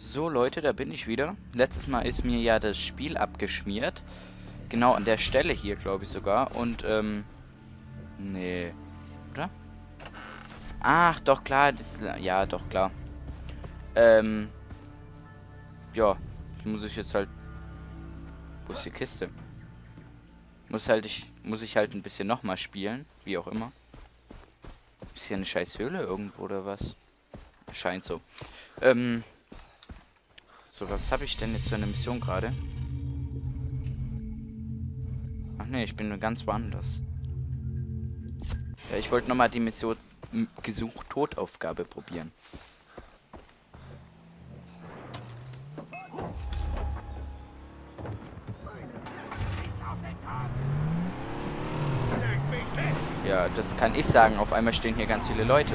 So Leute, da bin ich wieder. Letztes Mal ist mir ja das Spiel abgeschmiert. Genau an der Stelle hier, glaube ich sogar. Und, nee. Oder? Ach, doch, klar. Das, ja, doch, klar. Ja. Muss ich jetzt halt... Wo ist die Kiste? Muss ich halt ein bisschen nochmal spielen. Wie auch immer. Ist hier eine scheiß Höhle irgendwo oder was? Scheint so. So, was habe ich denn jetzt für eine Mission gerade? Ach nee, ich bin nur ganz woanders. Ja, ich wollte nochmal die Mission Gesucht-Totaufgabe probieren. Ja, das kann ich sagen. Auf einmal stehen hier ganz viele Leute.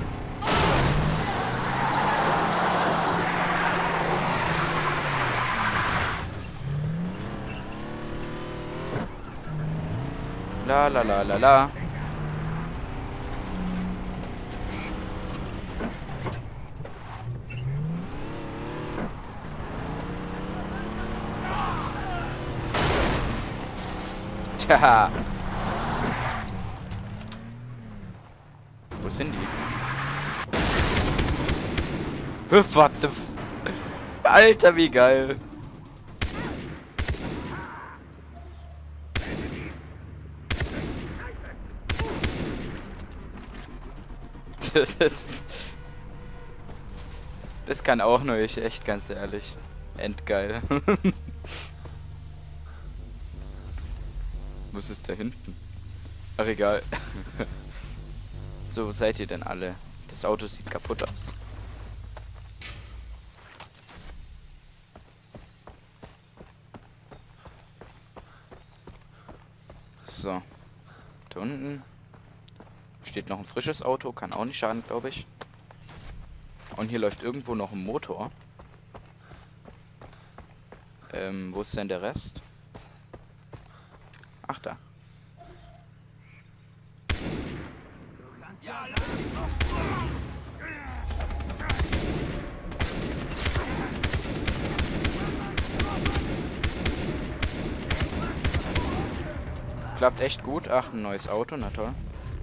La la la la la. Tja. Wo sind die? What the f... Alter, wie geil. Das kann auch nur ich, echt ganz ehrlich. Endgeil. Was ist da hinten? Ach, egal. So, wo seid ihr denn alle? Das Auto sieht kaputt aus. So. Da unten steht noch ein frisches Auto. Kann auch nicht schaden, glaube ich. Und hier läuft irgendwo noch ein Motor. Wo ist denn der Rest? Ach, da. Klappt echt gut. Ach, ein neues Auto, na toll.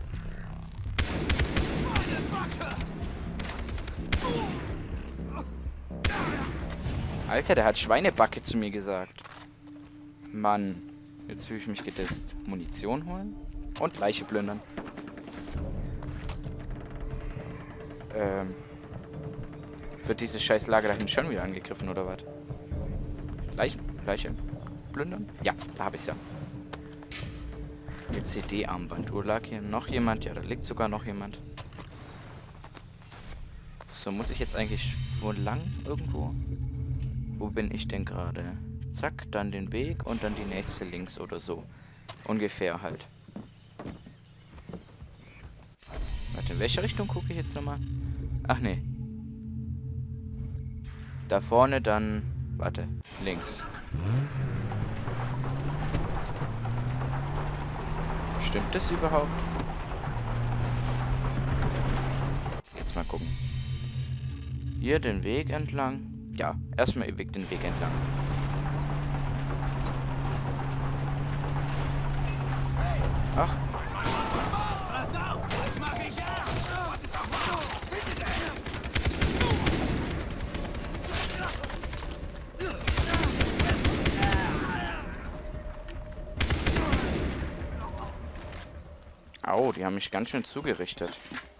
Alter, der hat Schweinebacke zu mir gesagt. Mann, jetzt fühle ich mich gedisst. Munition holen und Leiche plündern. Wird dieses scheiß Lager da hinten schon wieder angegriffen, oder was? Leiche plündern? Ja, da habe ich's ja. CD-Armband. Wo lag hier noch jemand? Ja, da liegt sogar noch jemand. So, muss ich jetzt eigentlich wo lang irgendwo? Wo bin ich denn gerade? Zack, dann den Weg und dann die nächste links oder so. Ungefähr halt. Warte, in welche Richtung gucke ich jetzt nochmal? Ach nee. Da vorne dann... Warte, links. Stimmt das überhaupt? Jetzt mal gucken. Hier den Weg entlang. Ja, erstmal ewig den Weg entlang. Ach. Au, die haben mich ganz schön zugerichtet.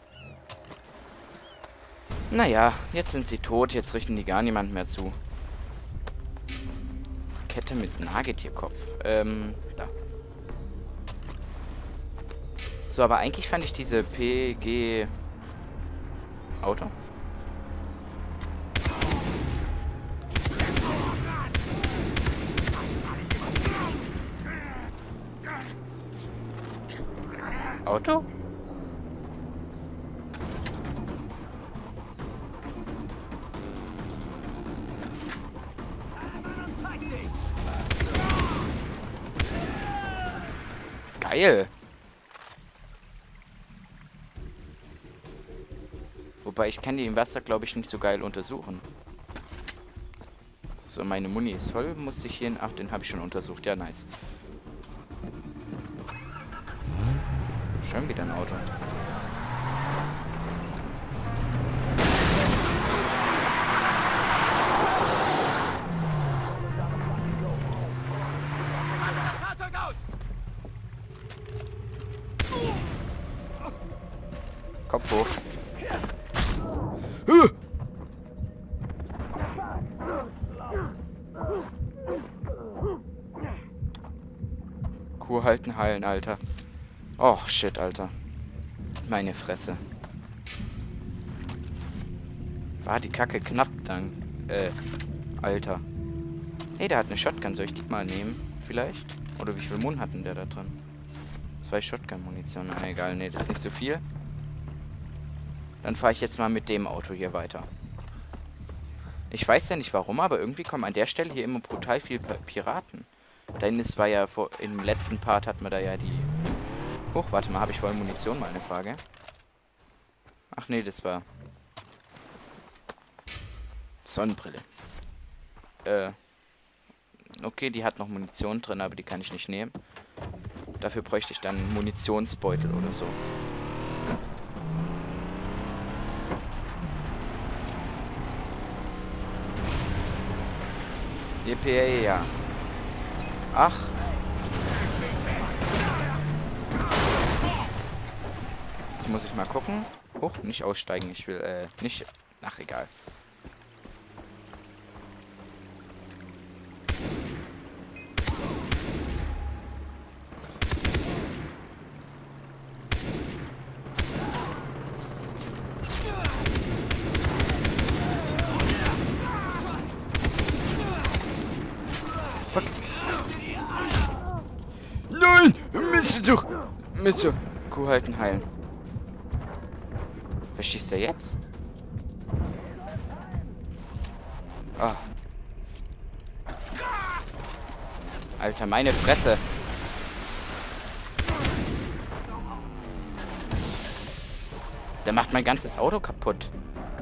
Naja, jetzt sind sie tot, jetzt richten die gar niemand mehr zu. Kette mit Nagetierkopf. Da. So, aber eigentlich fand ich diese PG... Auto? Auto? Geil. Wobei ich kann die im Wasser, glaube ich, nicht so geil untersuchen. So, meine Muni ist voll. Musste ich hier... Ach, den habe ich schon untersucht. Ja, nice. Schon wieder ein Auto. Kopf hoch. Kur halten, heilen, Alter. Och, shit, Alter. Meine Fresse. War die Kacke knapp dann. Alter. Hey, der hat eine Shotgun. Soll ich die mal nehmen? Vielleicht? Oder wie viel Mund hatten der da drin? 2 Shotgun-Munition. Na, egal. Nee, das ist nicht so viel. Dann fahre ich jetzt mal mit dem Auto hier weiter. Ich weiß ja nicht warum, aber irgendwie kommen an der Stelle hier immer brutal viel Piraten. Da hinten war ja im letzten Part hat man da ja die... Huch, warte mal, habe ich voll Munition? Mal eine Frage. Ach nee, das war... Sonnenbrille. Okay, die hat noch Munition drin, aber die kann ich nicht nehmen. Dafür bräuchte ich dann einen Munitionsbeutel oder so. EPA, ja. Ach. Jetzt muss ich mal gucken. Huch, nicht aussteigen. Ich will, nicht... Ach, egal. Fuck. Nein! Mist doch! Mist doch! Kuh halten, heilen. Wer schießt er jetzt? Ah. Alter, meine Fresse. Der macht mein ganzes Auto kaputt.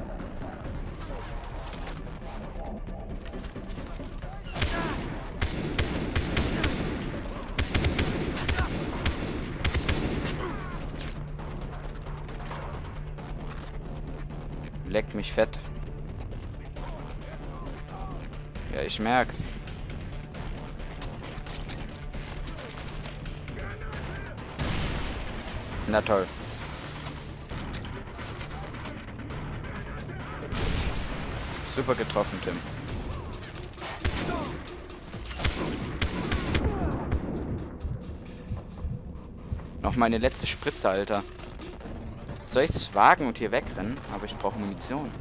Leckt mich fett. Ja, ich merk's. Na toll. Super getroffen, Tim. Noch meine letzte Spritze, Alter. Soll ich es wagen und hier wegrennen? Aber ich brauche Munition.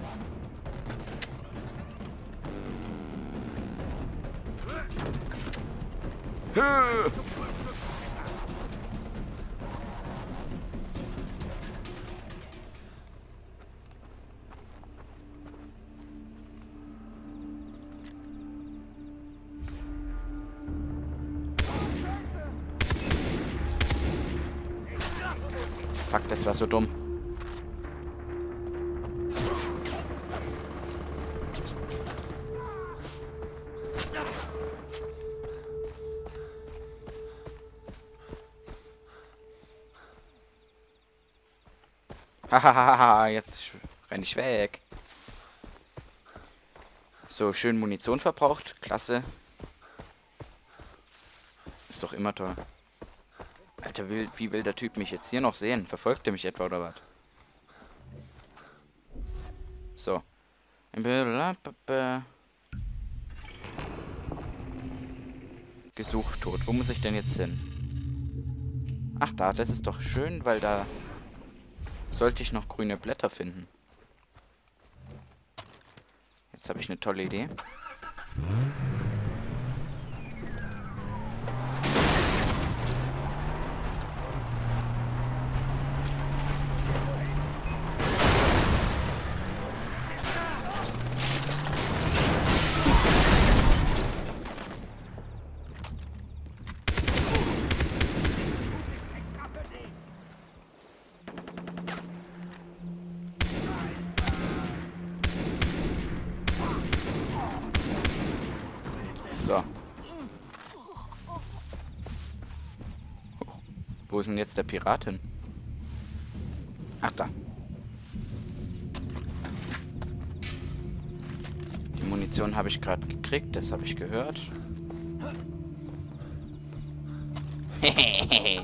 Fuck, das war so dumm. Hahaha, jetzt renne ich weg. So, schön Munition verbraucht. Klasse. Ist doch immer toll. Alter, wie will der Typ mich jetzt hier noch sehen? Verfolgt er mich etwa oder was? So. Gesucht tot. Wo muss ich denn jetzt hin? Ach, da. Das ist doch schön, weil da sollte ich noch grüne Blätter finden. Jetzt habe ich eine tolle Idee. So. Wo ist denn jetzt der Pirat hin? Ach, da. Die Munition habe ich gerade gekriegt, das habe ich gehört. Hehehe.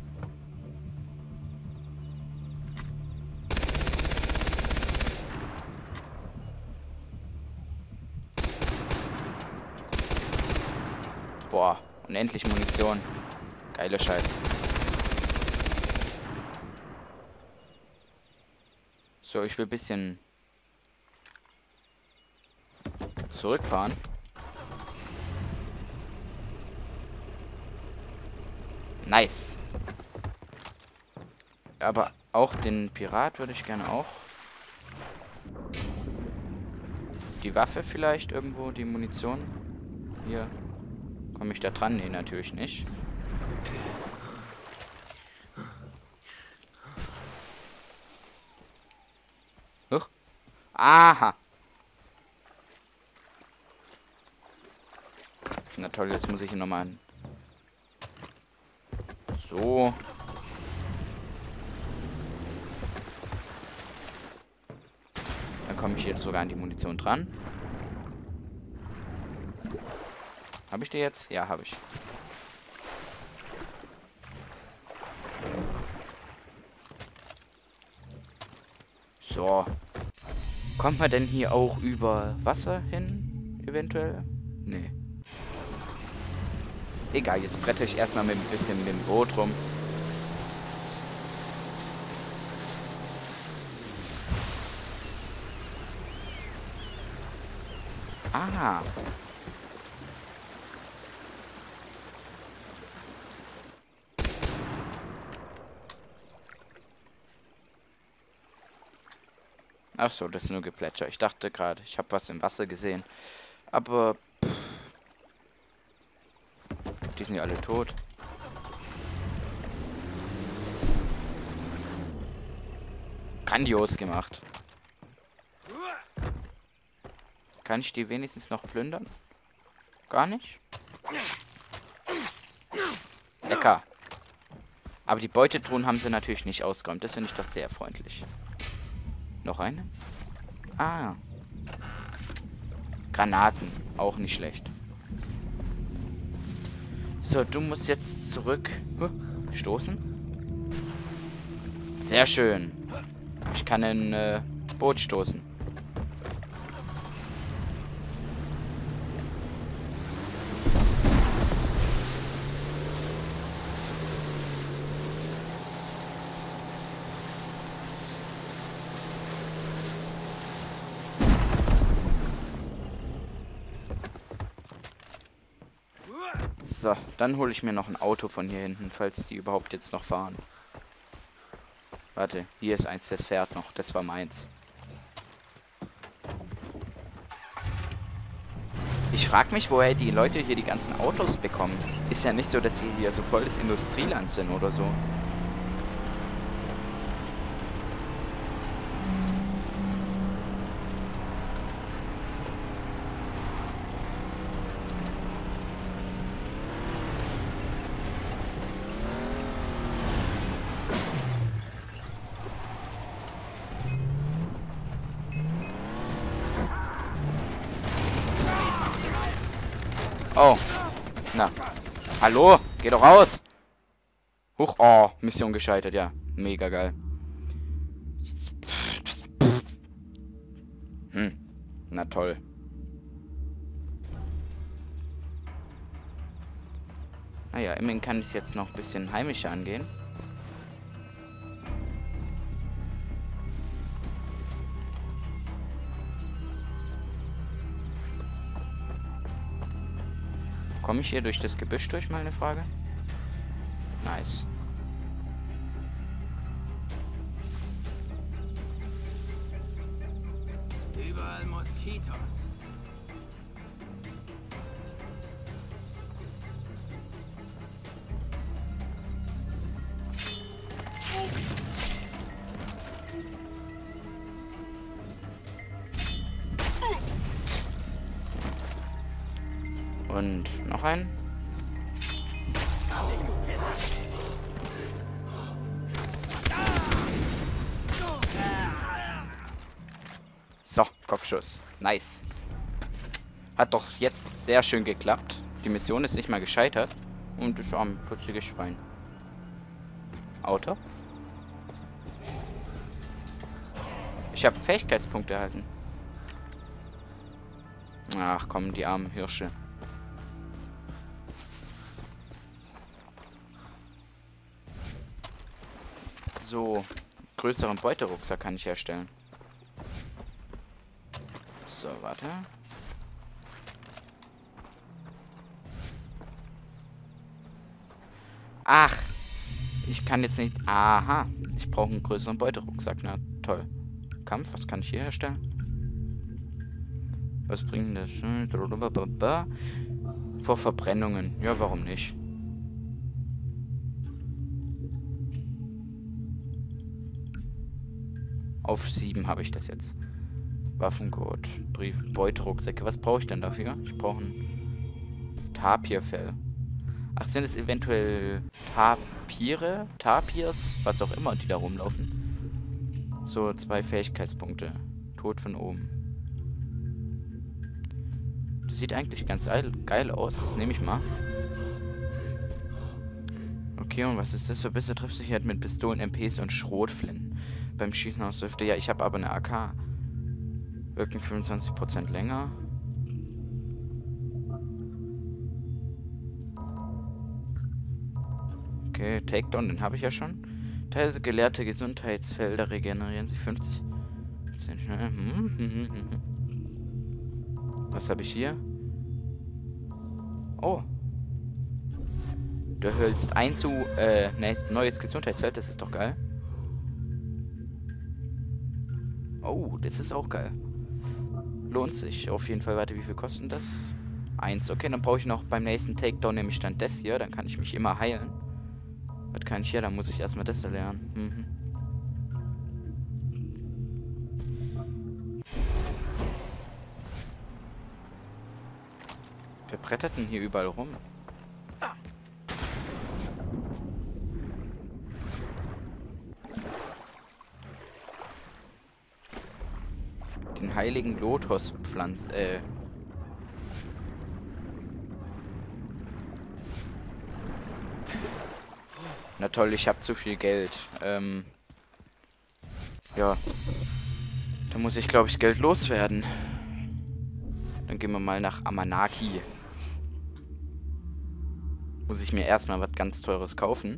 Boah, unendlich Munition. Geile Scheiße. So, ich will ein bisschen zurückfahren. Nice. Aber auch den Pirat würde ich gerne auch. Die Waffe vielleicht irgendwo, die Munition. Hier. Komme ich da dran? Nee, natürlich nicht. Huch. Aha. Na toll, jetzt muss ich hier nochmal hin. So. Dann komme ich hier sogar an die Munition dran. Habe ich die jetzt? Ja, habe ich. So. Kommt man denn hier auch über Wasser hin? Eventuell? Nee. Egal, jetzt bretter ich erstmal mit ein bisschen mit dem Boot rum. Ah. Ach so, das ist nur Geplätscher. Ich dachte gerade, ich habe was im Wasser gesehen. Aber die sind ja alle tot. Grandios gemacht. Kann ich die wenigstens noch plündern? Gar nicht? Lecker. Aber die Beutetruhen haben sie natürlich nicht ausgeräumt. Das finde ich doch sehr freundlich. Noch eine? Ah. Granaten. Auch nicht schlecht. So, du musst jetzt zurück. Stoßen. Sehr schön. Ich kann ein Boot stoßen. So, dann hole ich mir noch ein Auto von hier hinten, falls die überhaupt jetzt noch fahren. Warte, hier ist eins, das fährt noch. Das war meins. Ich frage mich, woher die Leute hier die ganzen Autos bekommen. Ist ja nicht so, dass sie hier so voll das Industrieland sind oder so. Oh. Na. Hallo? Geh doch raus. Huch. Oh, Mission gescheitert, ja. Mega geil. Na toll. Naja, immerhin kann ich es jetzt noch ein bisschen heimischer angehen. Komme ich hier durch das Gebüsch durch, mal eine Frage? Nice. Überall Moskitos. Und noch einen. So, Kopfschuss. Nice. Hat doch jetzt sehr schön geklappt. Die Mission ist nicht mal gescheitert. Und das arme, putzige Schwein. Auto. Ich habe Fähigkeitspunkte erhalten. Ach komm, die armen Hirsche. So, größeren Beuterucksack kann ich herstellen. So, warte. Ach, ich kann jetzt nicht... Aha, ich brauche einen größeren Beuterucksack. Na, toll. Kampf, was kann ich hier herstellen? Was bringt das? Vor Verbrennungen. Ja, warum nicht? Auf 7 habe ich das jetzt. Waffengurt, Brief, Beuterucksäcke. Was brauche ich denn dafür? Ich brauche ein Tapirfell. Ach, sind es eventuell Tapire? Tapirs? Was auch immer, die da rumlaufen. So, 2 Fähigkeitspunkte. Tod von oben. Das sieht eigentlich ganz geil aus. Das nehme ich mal. Okay, und was ist das für bessere Treffsicherheit mit Pistolen, MPs und Schrotflinten? Beim Schießen aus Düfte. Ja, ich habe aber eine AK. Wirken 25% länger. Okay, Takedown, den habe ich ja schon. Teilweise gelehrte Gesundheitsfelder regenerieren sich 50%. Was habe ich hier? Oh. Du erhältst neues Gesundheitsfeld, das ist doch geil. Oh, das ist auch geil. Lohnt sich auf jeden Fall. Warte, wie viel kostet das? 1. Okay, dann brauche ich noch beim nächsten Takedown nämlich dann das hier. Dann kann ich mich immer heilen. Was kann ich hier? Dann muss ich erstmal das lernen. Wer brettert denn hier überall rum? Den heiligen Lotuspflanz, Na toll, ich habe zu viel Geld. Ja. Da muss ich, glaube ich, Geld loswerden. Dann gehen wir mal nach Amanaki. Muss ich mir erstmal was ganz Teures kaufen.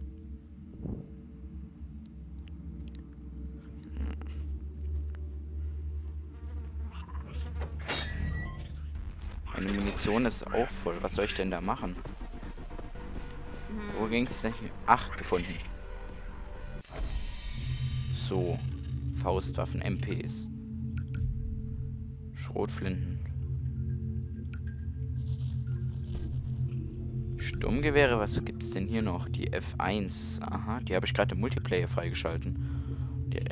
Meine Munition ist auch voll. Was soll ich denn da machen? Wo ging's denn hier? Ach, gefunden. So. Faustwaffen, MPs. Schrotflinten. Sturmgewehre, was gibt's denn hier noch? Die F1. Aha, die habe ich gerade im Multiplayer freigeschalten. Die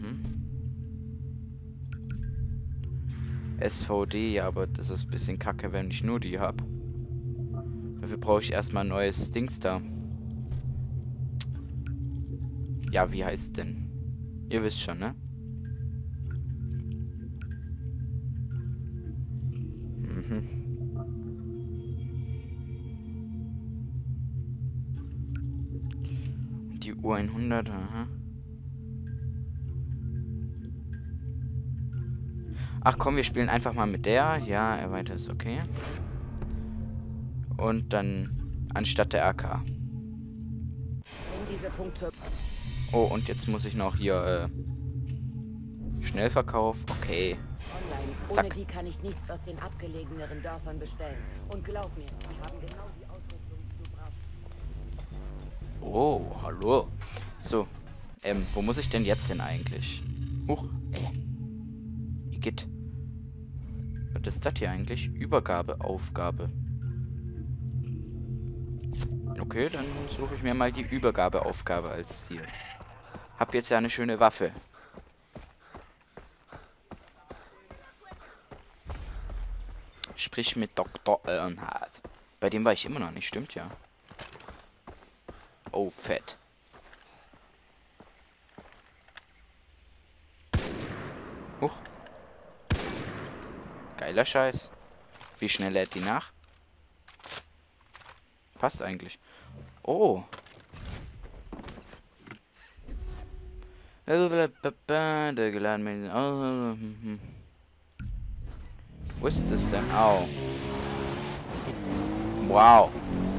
SVD, ja, aber das ist ein bisschen kacke, wenn ich nur die habe. Dafür brauche ich erstmal ein neues Dings da. Ja, wie heißt denn? Ihr wisst schon, ne? Die U100, aha. Ach komm, wir spielen einfach mal mit der. Ja, erweitert ist okay. Und dann anstatt der AK. Oh, und jetzt muss ich noch hier Schnellverkauf. Okay. Online. Zack. Ohne die kann ich nichts aus den abgelegeneren Dörfern bestellen. Und glaub mir, die haben genau die Ausrüstung, die du brauchst. Oh, hallo. So, wo muss ich denn jetzt hin eigentlich? Huch, Igitt. Was ist das hier eigentlich? Übergabeaufgabe. Okay, dann suche ich mir mal die Übergabeaufgabe als Ziel. Hab jetzt ja eine schöne Waffe. Sprich mit Dr. Earnhardt. Bei dem war ich immer noch nicht, stimmt ja. Oh, fett. Huch. Geiler Scheiß. Wie schnell lädt die nach? Passt eigentlich. Oh. Wo ist das denn? Au. Wow.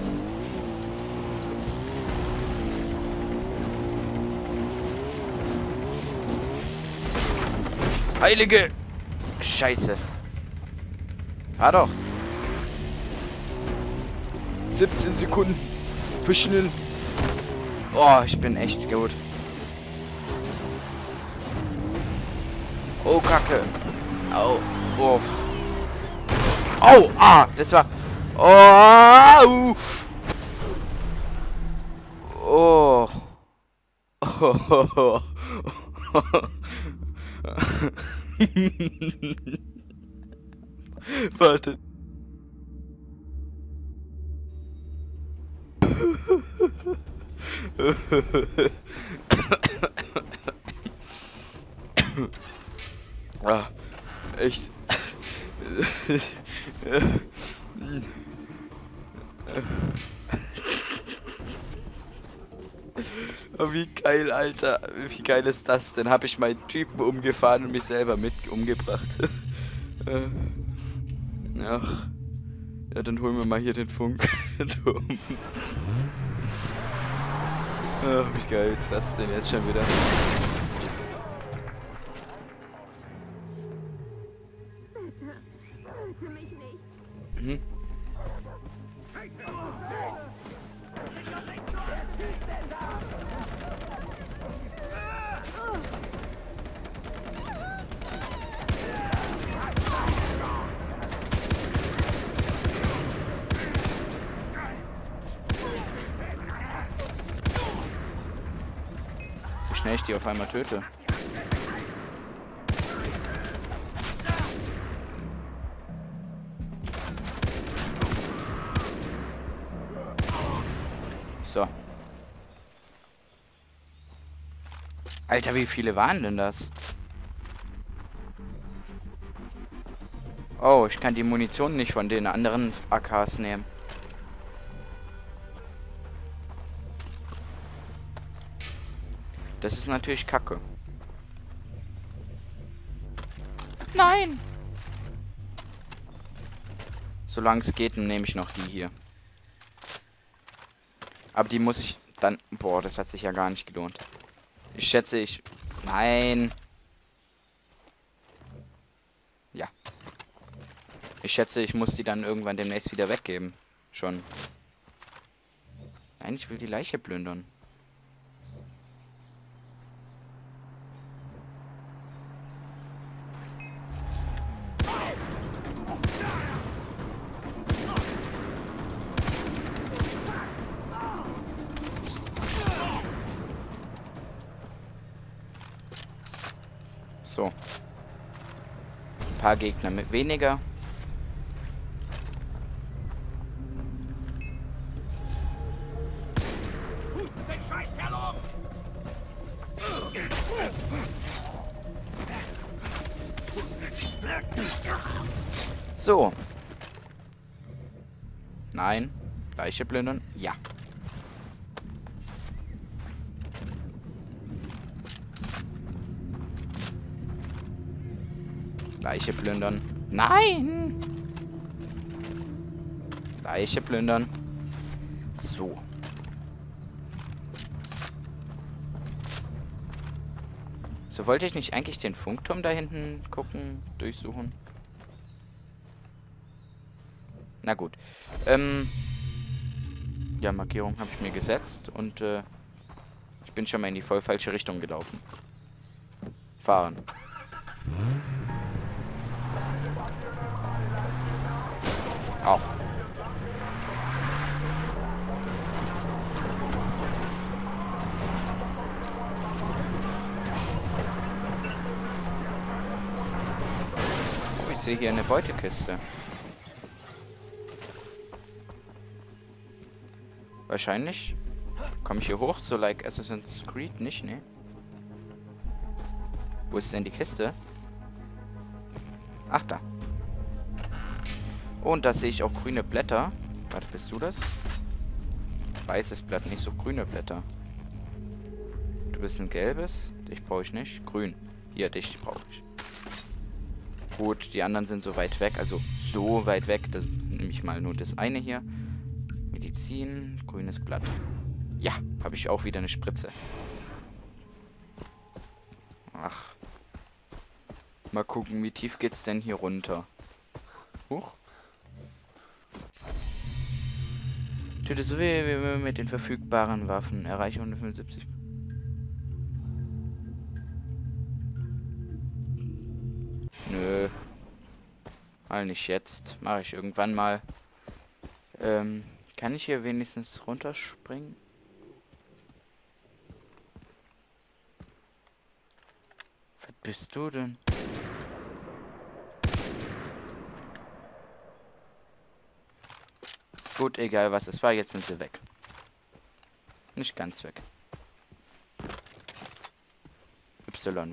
Heilige Scheiße. Fahr doch. 17 Sekunden. Für schnell. Oh, ich bin echt gut. Oh, Kacke. Au. Uff. Au. Ah, das war... Oh. Oh. Oh. Warte. Ah, echt. Oh, wie geil, Alter. Wie geil ist das denn? Habe ich meinen Typen umgefahren und mich selber mit umgebracht. Ach. Ja, dann holen wir mal hier den Funk. Ach, wie geil ist das denn jetzt schon wieder? Mhm. Wie schnell ich die auf einmal töte. So. Alter, wie viele waren denn das? Oh, ich kann die Munition nicht von den anderen AKs nehmen. Das ist natürlich Kacke. Nein! Solange es geht, nehme ich noch die hier. Aber die muss ich dann... Boah, das hat sich ja gar nicht gelohnt. Ich schätze, ich... Nein! Ja. Ich schätze, ich muss die dann irgendwann demnächst wieder weggeben. Schon. Nein, ich will die Leiche plündern. So. Ein paar Gegner mit weniger. So. Nein. Leiche plündern. Ja. Leiche plündern. Nein! Leiche plündern. So. So, wollte ich nicht eigentlich den Funkturm da hinten gucken, durchsuchen? Na gut. Ja, Markierung habe ich mir gesetzt und ich bin schon mal in die voll falsche Richtung gelaufen. Fahren. Au. Oh, ich sehe hier eine Beutekiste. Wahrscheinlich. Komme ich hier hoch? So like Assassin's Creed? Nicht, ne? Wo ist denn die Kiste? Ach, da. Und da sehe ich auch grüne Blätter. Warte, bist du das? Weißes Blatt, nicht so grüne Blätter. Du bist ein gelbes. Dich brauche ich nicht. Grün. Hier, dich brauche ich. Gut, die anderen sind so weit weg. Also so weit weg. Da nehme ich mal nur das eine hier. Medizin, grünes Blatt. Ja, habe ich auch wieder eine Spritze. Ach. Mal gucken, wie tief geht's denn hier runter? Huch. Töte so wie mit den verfügbaren Waffen. Erreiche 175. Nö. Mal nicht jetzt. Mache ich irgendwann mal. Kann ich hier wenigstens runterspringen? Was bist du denn? Gut, egal was es war, jetzt sind sie weg. Nicht ganz weg. Y.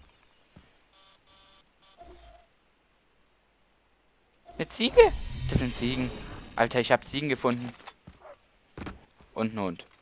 Eine Ziege? Das sind Ziegen. Alter, ich habe Ziegen gefunden. Und einen Hund.